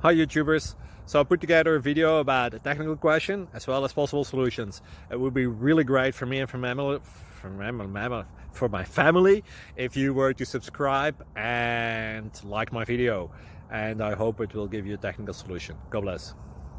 Hi YouTubers! So I put together a video about a technical question as well as possible solutions. It would be really great for me and for my family if you were to subscribe and like my video, and I hope it will give you a technical solution. God bless.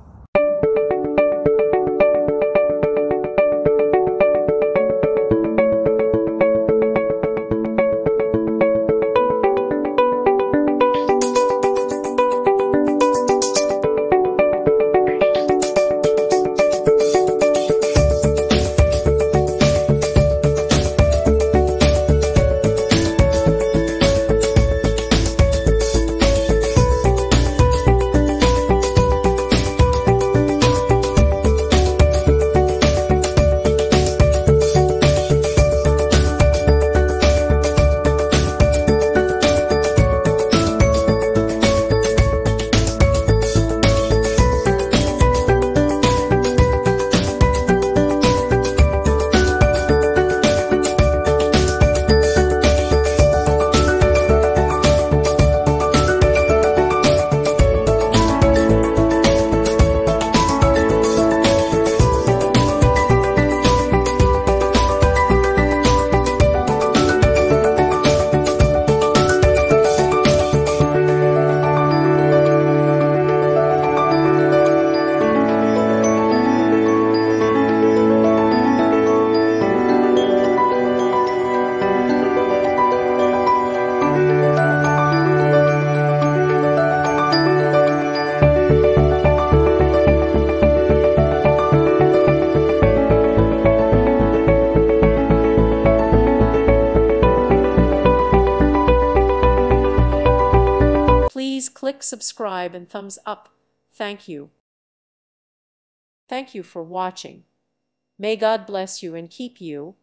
Please click subscribe and thumbs up. Thank you. Thank you for watching. May God bless you and keep you.